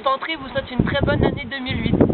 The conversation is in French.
Infanterie vous souhaite une très bonne année 2008.